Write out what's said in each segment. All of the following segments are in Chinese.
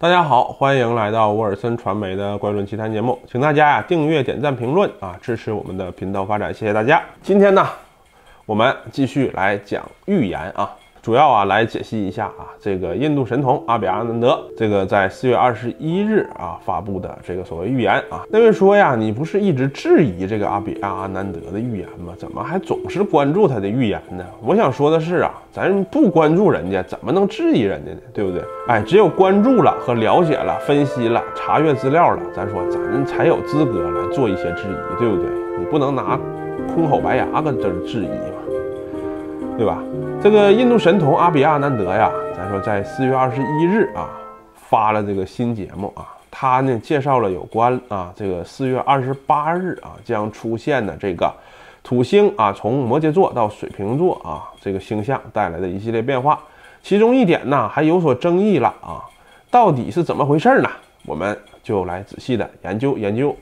大家好，欢迎来到沃尔森传媒的怪论奇谈节目，请大家订阅、点赞、评论支持我们的频道发展，谢谢大家。今天呢，我们继续来讲预言主要来解析一下这个印度神童阿比阿南德这个在4月21日发布的这个所谓预言那位说呀，你不是一直质疑这个阿比阿南德的预言吗？怎么还总是关注他的预言呢？我想说的是咱不关注人家，怎么能质疑人家呢？对不对？只有关注了和了解了、分析了、查阅资料了，咱才有资格来做一些质疑，对不对？你不能拿空口白牙跟这质疑嘛，对吧？这个印度神童阿比阿南德呀，咱说在4月21日发了这个新节目他呢介绍了有关这个4月28日将出现的这个土星从摩羯座到水瓶座这个星象带来的一系列变化，其中一点呢还有所争议了到底是怎么回事呢？我们就来仔细的研究研究。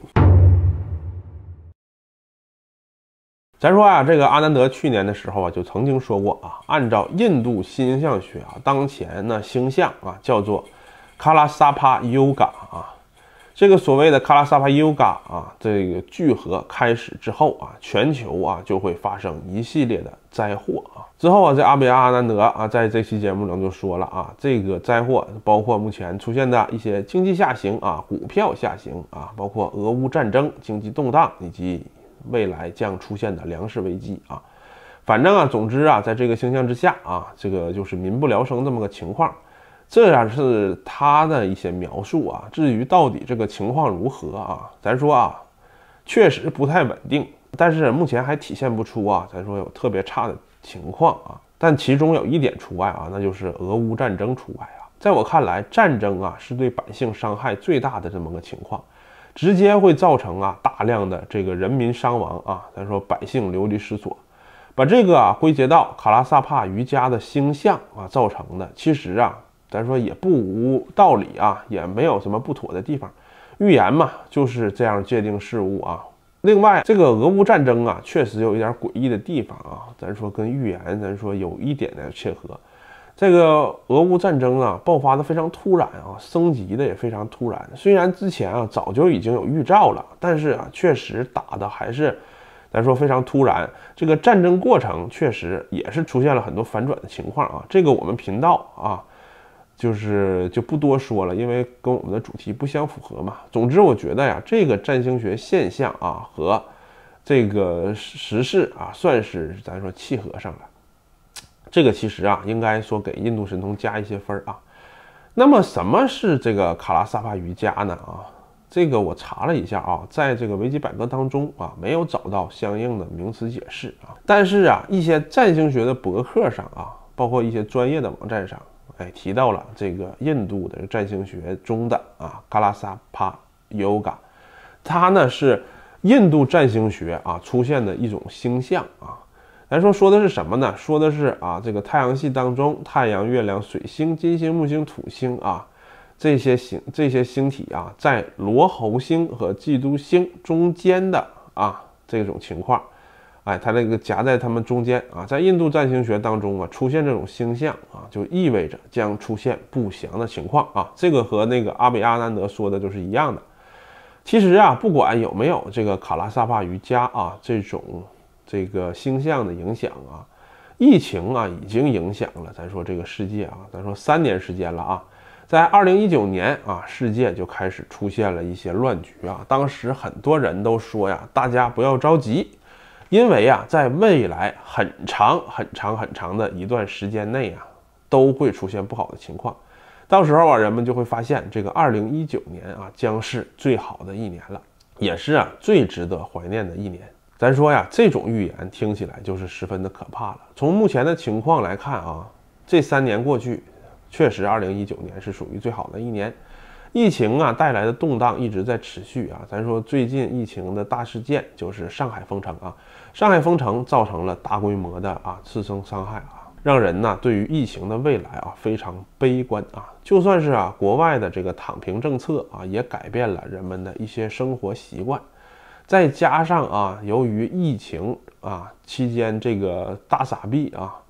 咱说这个阿南德去年的时候就曾经说过按照印度星象学当前呢星象叫做卡拉萨帕尤嘎这个所谓的卡拉萨帕尤嘎这个聚合开始之后全球就会发生一系列的灾祸之后这阿比阿南德在这期节目中就说了这个灾祸包括目前出现的一些经济下行股票下行包括俄乌战争、经济动荡以及未来将出现的粮食危机反正总之在这个星象之下这个就是民不聊生这么个情况，这样是他的一些描述至于到底这个情况如何咱说确实不太稳定，但是目前还体现不出咱说有特别差的情况但其中有一点除外那就是俄乌战争除外在我看来，战争是对百姓伤害最大的这么个情况，直接会造成大量的这个人民伤亡咱说百姓流离失所，把这个归结到卡拉萨帕瑜伽的星象造成的，其实咱说也不无道理也没有什么不妥的地方。预言嘛就是这样界定事物另外这个俄乌战争确实有一点诡异的地方咱说跟预言咱说有一点的切合。这个俄乌战争爆发的非常突然升级的也非常突然，虽然之前早就已经有预兆了，但是确实打的还是咱说非常突然，这个战争过程确实也是出现了很多反转的情况这个我们频道就不多说了，因为跟我们的主题不相符合嘛。总之我觉得这个占星学现象和这个时事算是咱说契合上了。这个其实应该说给印度神童加一些分那么什么是这个卡拉萨帕瑜伽呢这个我查了一下在这个维基百科当中没有找到相应的名词解释但是一些占星学的博客上包括一些专业的网站上提到了这个印度的占星学中的卡拉萨帕尤嘎，它呢是印度占星学出现的一种星象咱说的是什么呢？说的是这个太阳系当中太阳、月亮、水星、金星、木星、土星这些星体在罗喉星和基督星中间的这种情况它这个夹在它们中间在印度占星学当中出现这种星象就意味着将出现不祥的情况这个和那个阿比阿南德说的就是一样的。其实不管有没有这个卡拉萨帕瑜伽这个星象的影响疫情已经影响了咱说这个世界咱说3年时间了在2019年世界就开始出现了一些乱局当时很多人都说大家不要着急，因为在未来很长的一段时间内都会出现不好的情况，到时候人们就会发现这个2019年将是最好的一年了，也是最值得怀念的一年。咱说这种预言听起来就是十分的可怕了。从目前的情况来看这3年过去，确实2019年是属于最好的一年。疫情带来的动荡一直在持续咱说最近疫情的大事件就是上海封城上海封城造成了大规模的次生伤害让人对于疫情的未来非常悲观就算是国外的这个躺平政策也改变了人们的一些生活习惯。再加上由于疫情期间这个大撒币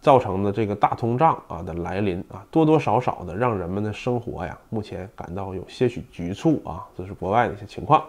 造成的这个大通胀啊的来临啊，多多少少的让人们的生活呀，目前感到有些许局促啊，这是国外的一些情况。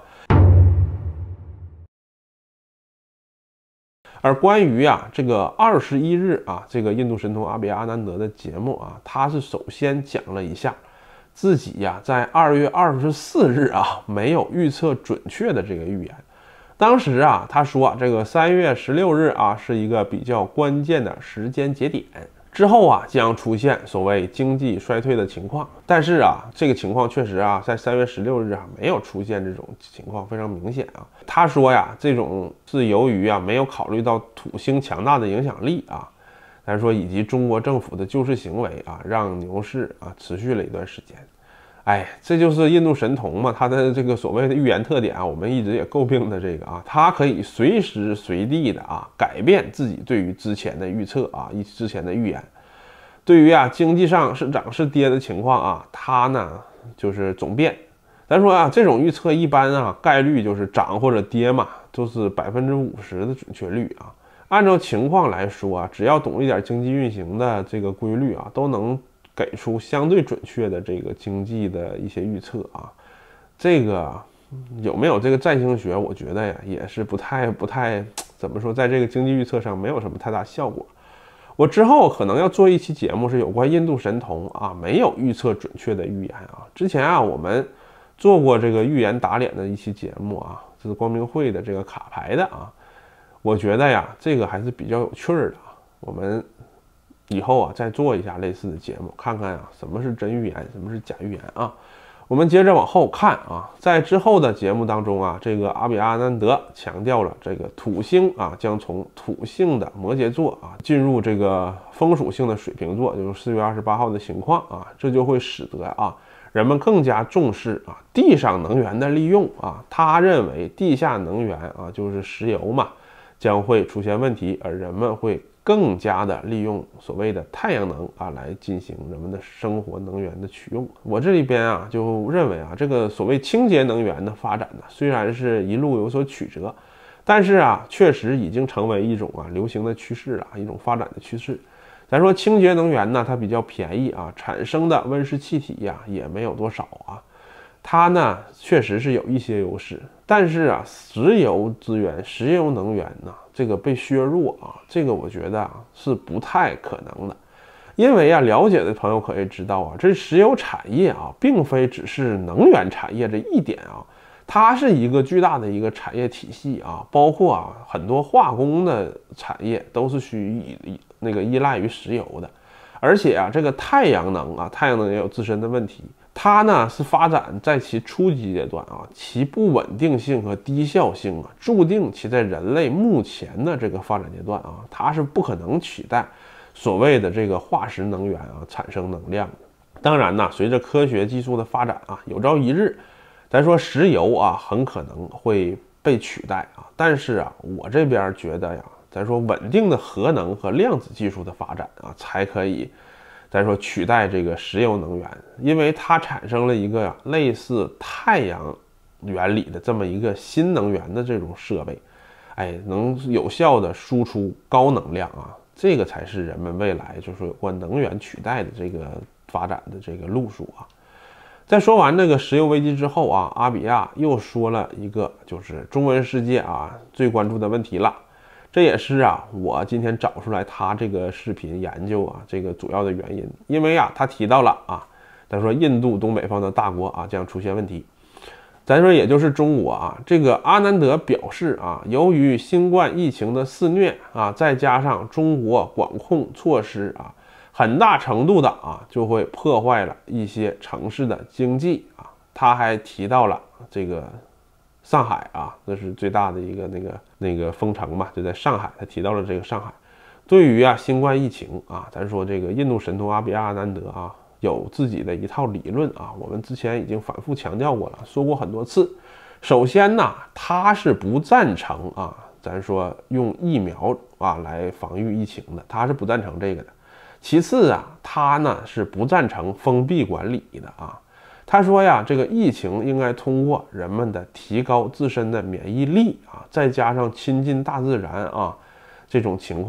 而关于这个21日这个印度神童阿比亚阿南德的节目啊，他是首先讲了一下自己在2月24日没有预测准确的这个预言。当时他说这个3月16日是一个比较关键的时间节点，之后将出现所谓经济衰退的情况。但是这个情况确实在3月16日没有出现这种情况，非常明显他说这种是由于没有考虑到土星强大的影响力咱说以及中国政府的救市行为让牛市持续了一段时间。这就是印度神童嘛，他的这个所谓的预言特点我们一直也诟病的这个他可以随时随地的改变自己对于之前的预测之前的预言。对于经济上是涨是跌的情况他呢就是总变。咱说这种预测一般概率就是涨或者跌嘛，都是50%的准确率按照情况来说只要懂一点经济运行的这个规律都能给出相对准确的这个经济的一些预测这个有没有这个占星学，我觉得也是不太怎么说，在这个经济预测上没有什么太大效果。我之后可能要做一期节目是有关印度神童没有预测准确的预言之前我们做过这个预言打脸的一期节目这是光明会的这个卡牌的我觉得这个还是比较有趣的我们以后再做一下类似的节目，看看什么是真预言，什么是假预言我们接着往后看在之后的节目当中这个阿比阿南德强调了这个土星将从土性的摩羯座进入这个风属性的水瓶座，就是4月28号的情况这就会使得人们更加重视地上能源的利用他认为地下能源就是石油嘛，将会出现问题，而人们会更加的利用所谓的太阳能来进行人们的生活能源的取用。我这里边就认为这个所谓清洁能源的发展呢，虽然是一路有所曲折，但是确实已经成为一种流行的趋势一种发展的趋势。咱说清洁能源呢，它比较便宜产生的温室气体也没有多少它呢确实是有一些优势，但是石油资源、石油能源呢，这个被削弱这个我觉得是不太可能的。因为了解的朋友可以知道这石油产业并非只是能源产业这一点它是一个巨大的一个产业体系包括很多化工的产业都是依赖于石油的。而且这个太阳能太阳能也有自身的问题，它呢是发展在其初级阶段其不稳定性和低效性注定其在人类目前的这个发展阶段它是不可能取代所谓的这个化石能源产生能量的。当然呢，随着科学技术的发展有朝一日咱说石油很可能会被取代但是我这边觉得咱说稳定的核能和量子技术的发展才可以咱说取代这个石油能源，因为它产生了一个类似太阳原理的这么一个新能源的这种设备，能有效的输出高能量这个才是人们未来就是有关能源取代的这个发展的这个路数在说完这个石油危机之后阿比亚又说了一个就是中文世界最关注的问题了。这也是我今天找出来他这个视频研究这个主要的原因。因为他提到了他说印度东北方的大国将出现问题。咱说也就是中国这个阿南德表示由于新冠疫情的肆虐再加上中国管控措施很大程度的就会破坏了一些城市的经济他还提到了这个上海这是最大的一个那个封城嘛，就在上海，他提到了这个上海。对于新冠疫情咱说这个印度神童阿比亚阿南德有自己的一套理论我们之前已经反复强调过了，说过很多次。首先呢，他是不赞成咱说用疫苗来防御疫情的，他是不赞成这个的。其次他呢是不赞成封闭管理的他说这个疫情应该通过人们的提高自身的免疫力再加上亲近大自然这种情况，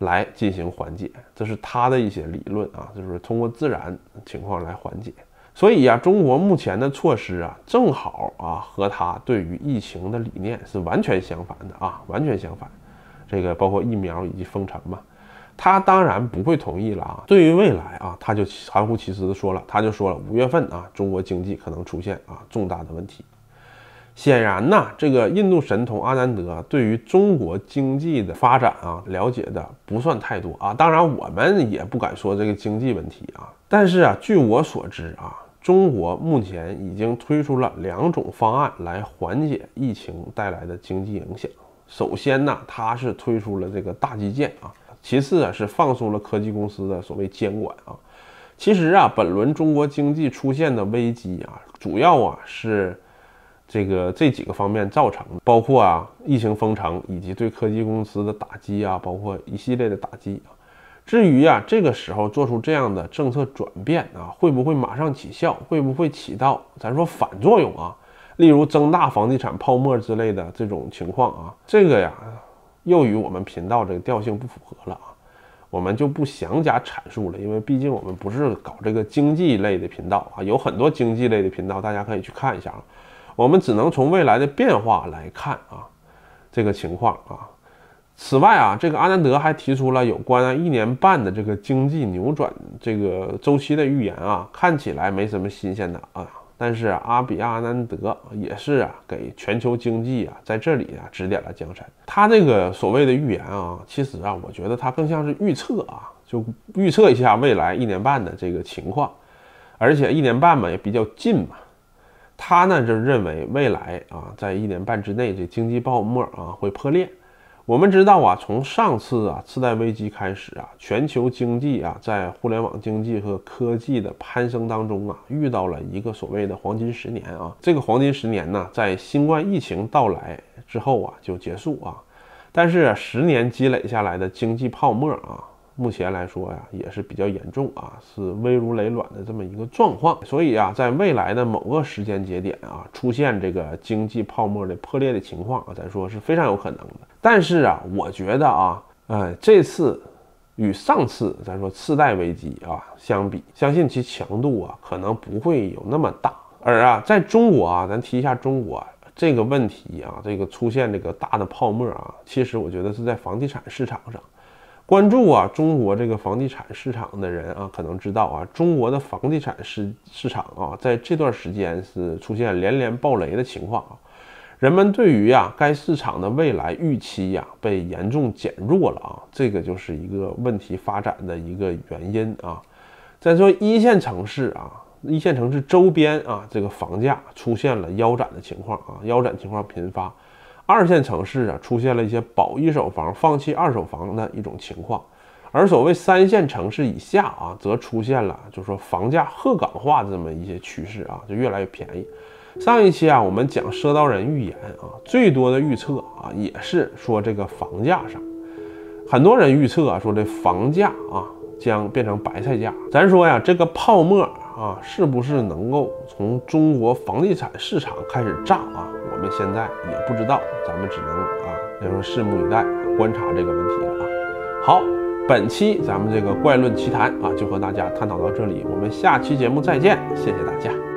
来进行缓解，这是他的一些理论啊，就是通过自然情况来缓解。所以啊，中国目前的措施啊，正好啊和他对于疫情的理念是完全相反的啊，完全相反。这个包括疫苗以及封城嘛，他当然不会同意了啊。对于未来啊，他就含糊其辞的说了，他就说了5月份啊，中国经济可能出现啊重大的问题。显然呢，这个印度神童阿南德对于中国经济的发展啊了解的不算太多啊。当然，我们也不敢说这个经济问题啊。但是啊，据我所知啊，中国目前已经推出了2种方案来缓解疫情带来的经济影响。首先呢，它是推出了这个大基建啊，其次啊是放松了科技公司的所谓监管啊。其实啊，本轮中国经济出现的危机啊，主要啊是这几个方面造成的，包括啊疫情封城以及对科技公司的打击啊，包括一系列的打击啊。至于啊这个时候做出这样的政策转变啊，会不会马上起效，会不会起到咱说反作用啊？例如增大房地产泡沫之类的这种情况啊，这个呀又与我们频道这个调性不符合了啊，我们就不详加阐述了，因为毕竟我们不是搞这个经济类的频道啊，有很多经济类的频道，大家可以去看一下啊。我们只能从未来的变化来看啊，这个情况啊。此外啊，这个阿南德还提出了有关1年半的这个经济扭转这个周期的预言啊，看起来没什么新鲜的啊，但是阿比亚阿南德也是啊给全球经济啊在这里啊指点了江山。他这个所谓的预言啊，其实啊，我觉得他更像是预测啊，就预测一下未来1年半的这个情况，而且1年半嘛也比较近嘛。他呢就认为未来啊，在1年半之内，这经济泡沫啊会破裂。我们知道啊，从上次啊次贷危机开始啊，全球经济啊在互联网经济和科技的攀升当中啊，遇到了一个所谓的黄金10年啊。这个黄金10年呢，在新冠疫情到来之后啊就结束啊。但是10年积累下来的经济泡沫啊，目前来说呀，也是比较严重啊，是危如累卵的这么一个状况。所以啊，在未来的某个时间节点啊，出现这个经济泡沫的破裂的情况啊，咱说是非常有可能的。但是啊，我觉得啊，这次与上次咱说次贷危机啊相比，相信其强度啊可能不会有那么大。而啊，在中国啊，咱提一下中国这个问题啊，这个出现这个大的泡沫啊，其实我觉得是在房地产市场上。关注啊中国这个房地产市场的人啊，可能知道啊，中国的房地产市场啊，在这段时间是出现连连爆雷的情况啊。人们对于啊该市场的未来预期呀被严重减弱了啊，这个就是一个问题发展的一个原因啊。再说1线城市啊，1线城市周边啊，这个房价出现了腰斩的情况啊，腰斩情况频发。2线城市啊，出现了一些保一手房、放弃2手房的一种情况，而所谓3线城市以下啊，则出现了就是说房价鹤岗化这么一些趋势啊，就越来越便宜。上一期啊，我们讲赊刀人预言啊，最多的预测啊，也是说这个房价上，很多人预测啊，说这房价啊将变成白菜价。咱说呀，这个泡沫啊，是不是能够从中国房地产市场开始炸啊？我们现在也不知道，咱们只能啊，要说拭目以待，观察这个问题了啊。好，本期咱们这个怪论奇谈啊，就和大家探讨到这里，我们下期节目再见，谢谢大家。